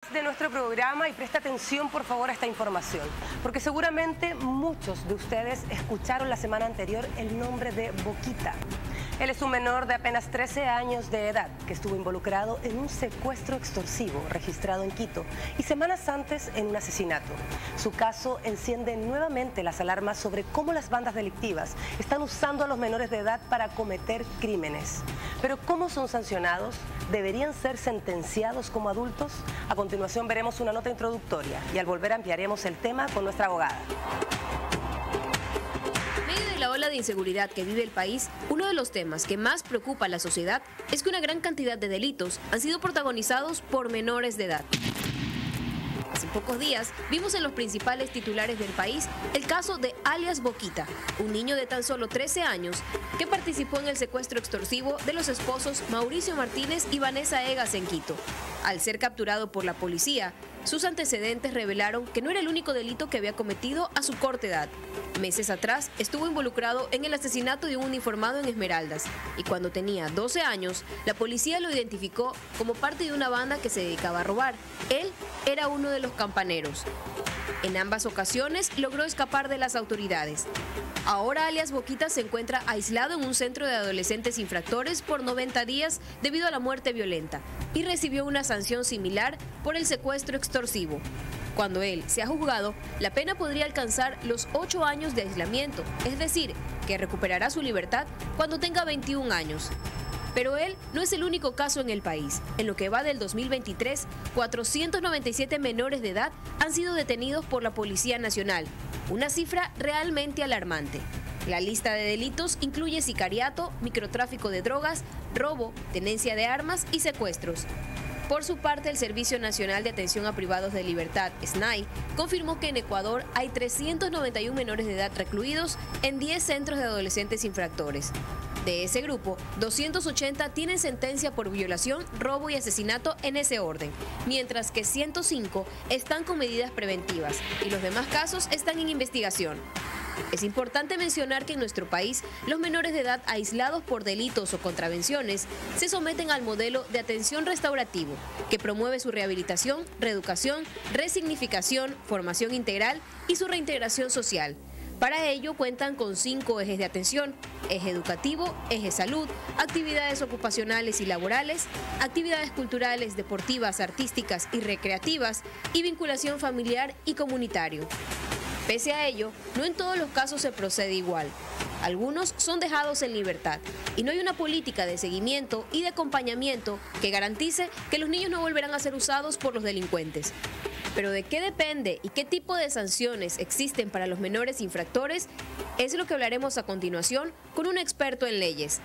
de nuestro programa y presta atención por favor a esta información, porque seguramente muchos de ustedes escucharon la semana anterior el nombre de Boquita. Él es un menor de apenas 13 años de edad que estuvo involucrado en un secuestro extorsivo registrado en Quito y semanas antes en un asesinato. Su caso enciende nuevamente las alarmas sobre cómo las bandas delictivas están usando a los menores de edad para cometer crímenes. Pero ¿cómo son sancionados? ¿Deberían ser sentenciados como adultos? A continuación veremos una nota introductoria y al volver ampliaremos el tema con nuestra abogada. La ola de inseguridad que vive el país, uno de los temas que más preocupa a la sociedad es que una gran cantidad de delitos han sido protagonizados por menores de edad. Hace pocos días vimos en los principales titulares del país el caso de alias Boquita, un niño de tan solo 13 años que participó en el secuestro extorsivo de los esposos Mauricio Martínez y Vanessa Egas en Quito. Al ser capturado por la policía, sus antecedentes revelaron que no era el único delito que había cometido a su corta edad. Meses atrás estuvo involucrado en el asesinato de un uniformado en Esmeraldas y cuando tenía 12 años, la policía lo identificó como parte de una banda que se dedicaba a robar. Él era uno de los campaneros. En ambas ocasiones logró escapar de las autoridades. Ahora alias Boquita se encuentra aislado en un centro de adolescentes infractores por 90 días debido a la muerte violenta y recibió una sanción similar por el secuestro extorsivo. Cuando él sea juzgado, la pena podría alcanzar los 8 años de aislamiento, es decir, que recuperará su libertad cuando tenga 21 años. Pero él no es el único caso en el país. En lo que va del 2023, 497 menores de edad han sido detenidos por la Policía Nacional, una cifra realmente alarmante. La lista de delitos incluye sicariato, microtráfico de drogas, robo, tenencia de armas y secuestros. Por su parte, el Servicio Nacional de Atención a Privados de Libertad, SNAI, confirmó que en Ecuador hay 391 menores de edad recluidos en 10 centros de adolescentes infractores. De ese grupo, 280 tienen sentencia por violación, robo y asesinato en ese orden, mientras que 105 están con medidas preventivas y los demás casos están en investigación. Es importante mencionar que en nuestro país, los menores de edad aislados por delitos o contravenciones se someten al modelo de atención restaurativo, que promueve su rehabilitación, reeducación, resignificación, formación integral y su reintegración social. Para ello cuentan con 5 ejes de atención: eje educativo, eje salud, actividades ocupacionales y laborales, actividades culturales, deportivas, artísticas y recreativas y vinculación familiar y comunitario. Pese a ello, no en todos los casos se procede igual. Algunos son dejados en libertad y no hay una política de seguimiento y de acompañamiento que garantice que los niños no volverán a ser usados por los delincuentes. Pero ¿de qué depende y qué tipo de sanciones existen para los menores infractores? Es lo que hablaremos a continuación con un experto en leyes.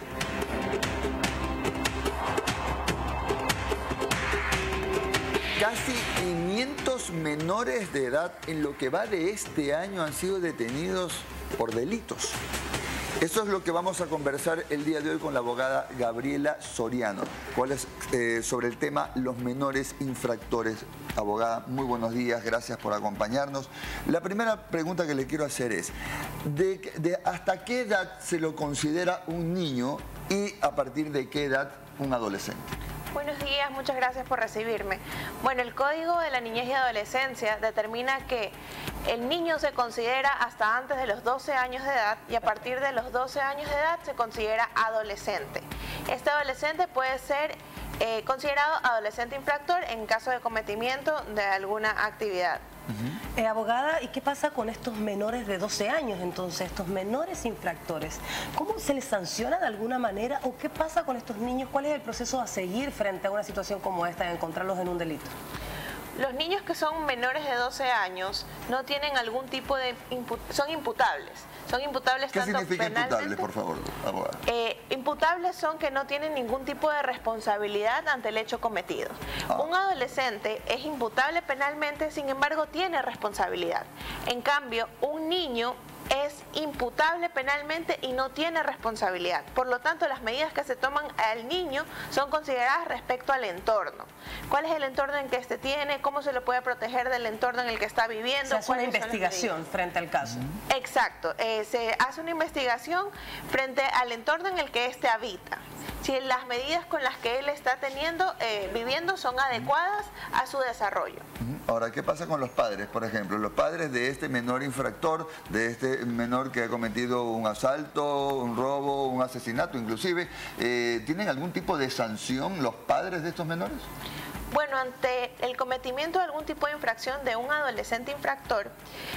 Casi 500 menores de edad en lo que va de este año han sido detenidos por delitos. Eso es lo que vamos a conversar el día de hoy con la abogada Gabriela Soriano. ¿Cuál es sobre el tema los menores infractores? Abogada, muy buenos días, gracias por acompañarnos. La primera pregunta que le quiero hacer es, ¿hasta qué edad se lo considera un niño y a partir de qué edad un adolescente? Buenos días, muchas gracias por recibirme. Bueno, el Código de la Niñez y Adolescencia determina que el niño se considera hasta antes de los 12 años de edad y a partir de los 12 años de edad se considera adolescente. Este adolescente puede ser considerado adolescente infractor en caso de cometimiento de alguna actividad. Abogada, ¿y qué pasa con estos menores de 12 años entonces, estos menores infractores? ¿Cómo se les sanciona de alguna manera o qué pasa con estos niños? ¿Cuál es el proceso a seguir frente a una situación como esta de encontrarlos en un delito? Los niños que son menores de 12 años no tienen algún tipo de... son imputables. Son imputables ¿Qué tanto significa penalmente... imputable, por favor, abogada? Imputables son que no tienen ningún tipo de responsabilidad ante el hecho cometido. Un adolescente es imputable penalmente, sin embargo tiene responsabilidad. En cambio, un niño es imputable penalmente y no tiene responsabilidad. Por lo tanto, las medidas que se toman al niño son consideradas respecto al entorno. ¿Cuál es el entorno en que este tiene? ¿Cómo se lo puede proteger del entorno en el que está viviendo? Se hace una investigación frente al caso. Exacto. Se hace una investigación frente al entorno en el que éste habita. si las medidas con las que él está viviendo son adecuadas a su desarrollo. Ahora, ¿qué pasa con los padres, por ejemplo? Los padres de este menor infractor, de este menor que ha cometido un asalto, un robo, un asesinato inclusive, ¿tienen algún tipo de sanción los padres de estos menores? Bueno, ante el cometimiento de algún tipo de infracción de un adolescente infractor,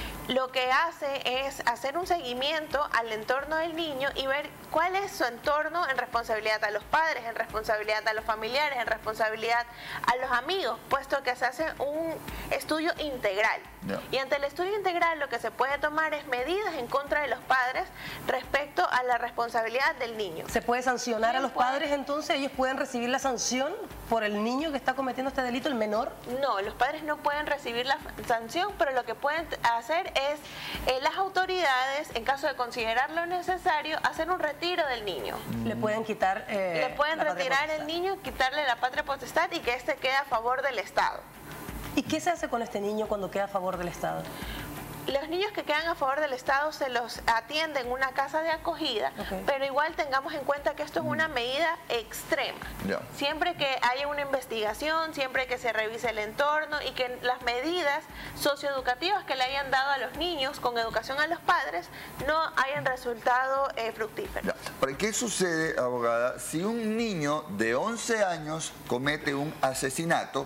lo que hace es hacer un seguimiento al entorno del niño y ver cuál es su entorno en responsabilidad a los padres, en responsabilidad a los familiares, en responsabilidad a los amigos, puesto que se hace un estudio integral. Y ante el estudio integral lo que se puede tomar es medidas en contra de los padres respecto a la responsabilidad del niño. ¿Se puede sancionar a los padres entonces? ¿Ellos pueden recibir la sanción por el niño que está cometiendo este delito, el menor? No, los padres no pueden recibir la sanción, pero lo que pueden hacer es las autoridades, en caso de considerarlo necesario, hacer un retiro del niño. Le pueden quitar le pueden retirar el niño, quitarle la patria potestad y que éste quede a favor del Estado. ¿Y qué se hace con este niño cuando queda a favor del Estado? Los niños que quedan a favor del Estado se los atiende en una casa de acogida, pero igual tengamos en cuenta que esto es una medida extrema. Siempre que haya una investigación, siempre que se revise el entorno y que las medidas socioeducativas que le hayan dado a los niños con educación a los padres no hayan resultado fructíferos. ¿Por qué sucede, abogada, si un niño de 11 años comete un asesinato?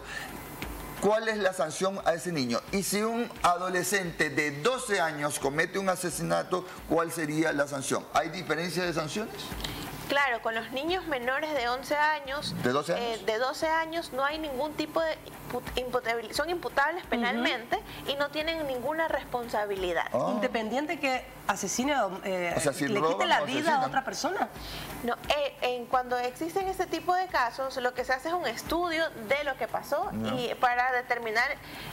¿Cuál es la sanción a ese niño? Y si un adolescente de 12 años comete un asesinato, ¿cuál sería la sanción? ¿Hay diferencia de sanciones? Claro, con los niños menores de 11 años, ¿De 12 años? De 12 años no hay ningún tipo de imputabilidad, son imputables penalmente y no tienen ninguna responsabilidad. Independiente que asesine o sea, si le quite la vida a otra persona. No, cuando existen este tipo de casos, lo que se hace es un estudio de lo que pasó y para determinar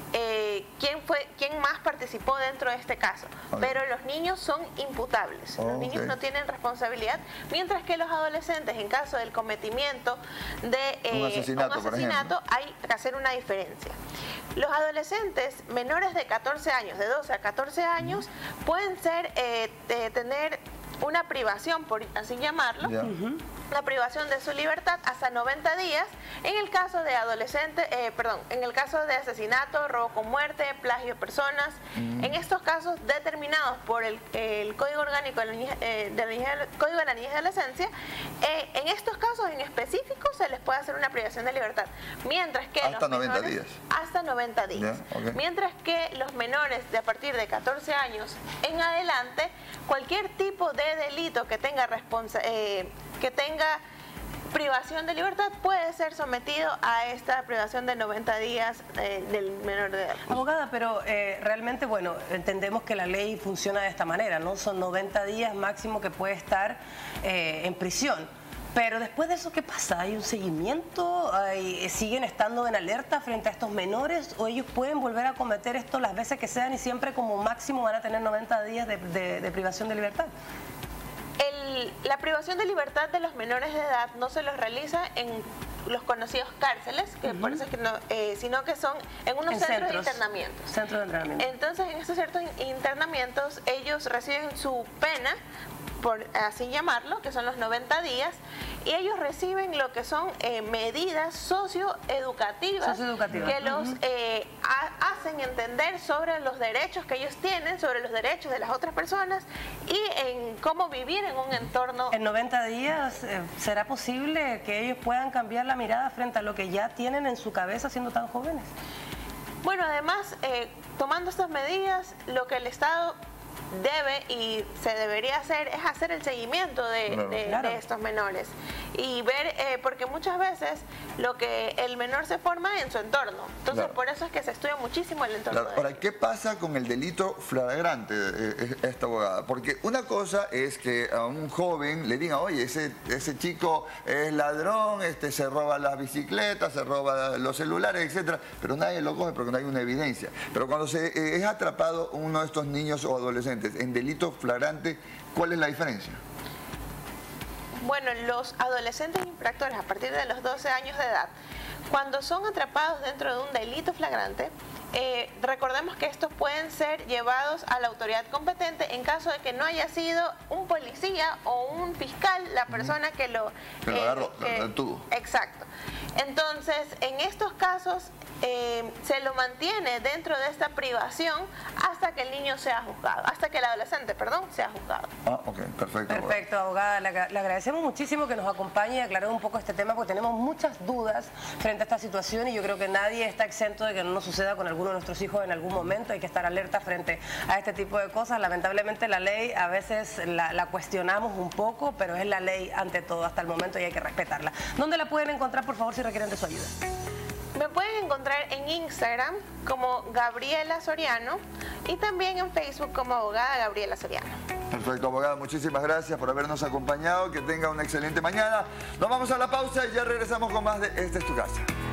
quién más participó dentro de este caso. Pero los niños son imputables, los niños no tienen responsabilidad, mientras que los adolescentes, en caso del cometimiento de un asesinato hay que hacer una diferencia. Los adolescentes menores de 14 años, de 12 a 14 años, pueden tener una privación, por así llamarlo, la privación de su libertad hasta 90 días en el caso de en el caso de asesinato, robo con muerte, plagio de personas. En estos casos determinados por el Código Orgánico Código de la Niñez y Adolescencia, en estos casos en específico se les puede hacer una privación de libertad, mientras que hasta 90 días. Hasta 90 días. Mientras que los menores de a partir de 14 años en adelante, cualquier tipo de delito que tenga privación de libertad puede ser sometido a esta privación de 90 días del menor de edad. Abogada, pero realmente, bueno, entendemos que la ley funciona de esta manera, ¿no? Son 90 días máximo que puede estar en prisión. Pero después de eso, ¿qué pasa? ¿Hay un seguimiento? ¿Siguen estando en alerta frente a estos menores? ¿O ellos pueden volver a cometer esto las veces que sean y siempre como máximo van a tener 90 días de privación de libertad? La privación de libertad de los menores de edad no se los realiza en los conocidos cárceles, que por eso es que no, sino que son en unos centros de internamiento. Centros de entrenamiento. Entonces, en estos ciertos internamientos, ellos reciben su pena, por así llamarlo, que son los 90 días, y ellos reciben lo que son medidas socioeducativas que los hacen entender sobre los derechos que ellos tienen, sobre los derechos de las otras personas y en cómo vivir en un entorno. En 90 días, ¿será posible que ellos puedan cambiar la mirada frente a lo que ya tienen en su cabeza siendo tan jóvenes? Bueno, además, tomando estas medidas, lo que el Estado debe y se debería hacer es hacer el seguimiento de estos menores y ver, porque muchas veces lo que el menor se forma en su entorno, entonces por eso es que se estudia muchísimo el entorno. Ahora, ¿qué pasa con el delito flagrante, esta abogada? Porque una cosa es que a un joven le diga, oye, ese chico es ladrón, se roba las bicicletas, se roba los celulares, etcétera, pero nadie lo coge porque no hay una evidencia. Pero cuando es atrapado uno de estos niños o adolescentes en delito flagrante, ¿cuál es la diferencia? Bueno, los adolescentes infractores a partir de los 12 años de edad, cuando son atrapados dentro de un delito flagrante, recordemos que estos pueden ser llevados a la autoridad competente en caso de que no haya sido un policía o un fiscal la persona que lo agarró, lo detuvo. Exacto. Entonces, en estos casos se lo mantiene dentro de esta privación hasta que el niño sea juzgado, hasta que el adolescente, perdón, sea juzgado. Ah, ok, perfecto. Perfecto, abogada. Le agradecemos muchísimo que nos acompañe y aclarar un poco este tema porque tenemos muchas dudas frente a esta situación y yo creo que nadie está exento de que no nos suceda con alguno de nuestros hijos en algún momento. Hay que estar alerta frente a este tipo de cosas. Lamentablemente la ley a veces la cuestionamos un poco, pero es la ley ante todo hasta el momento y hay que respetarla. ¿Dónde la pueden encontrar, por favor, si requieren de su ayuda? Me pueden encontrar en Instagram como Gabriela Soriano y también en Facebook como abogada Gabriela Soriano. Perfecto, abogada. Muchísimas gracias por habernos acompañado. Que tenga una excelente mañana. Nos vamos a la pausa y ya regresamos con más de Esta es tu casa.